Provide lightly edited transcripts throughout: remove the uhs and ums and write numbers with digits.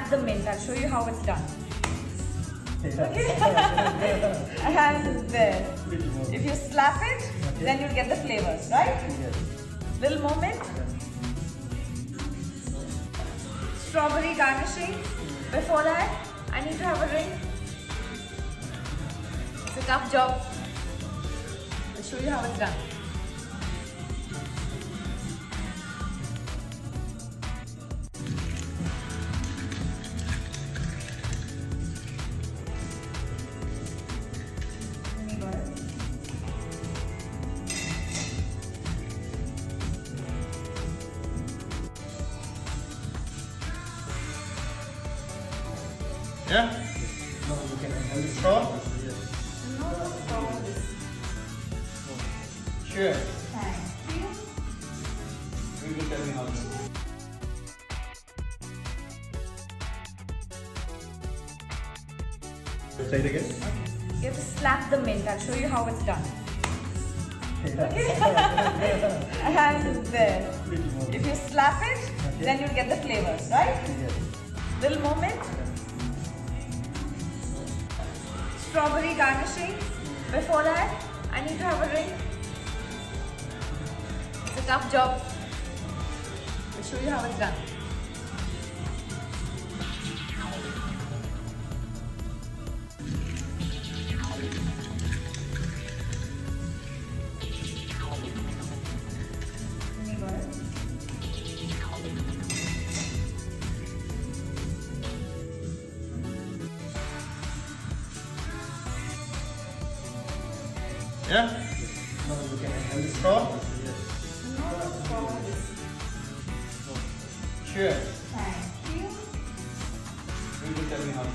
slap the mint. I'll show you how it's done. Okay? And there. If you slap it, then you'll get the flavors, right? Little more mint. Strawberry garnishing. Before that, I need to have a ring. It's a tough job. I'll show you how it's done. Yeah? No, you can have the straw? No straws. Sure. Thank you. You will tell me how to. Say it again. You have to slap the mint. I'll show you how it's done. Okay? And there. If you slap it, then you'll get the flavors, right? Little more mint. Strawberry garnishing. Before that, I need to have a ring. It's a tough job. I'll show you how it's done. Yeah? No, you can have the straw? No straws. Sure. Thank you. You will tell me how to.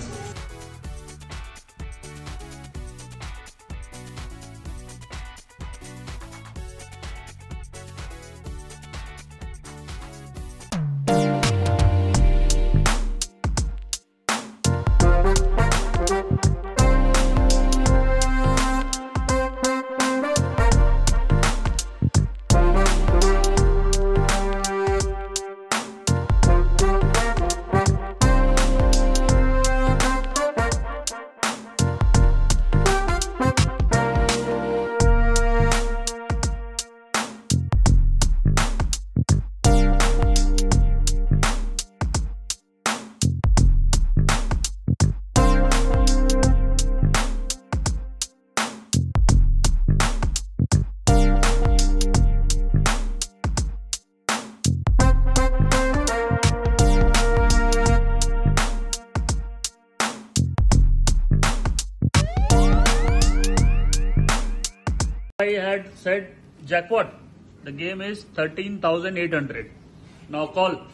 I had said jackpot. The game is 13,800. Now call.